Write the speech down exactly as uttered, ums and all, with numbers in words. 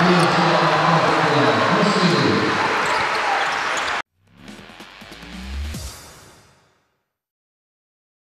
じゅういちばんのコーチ、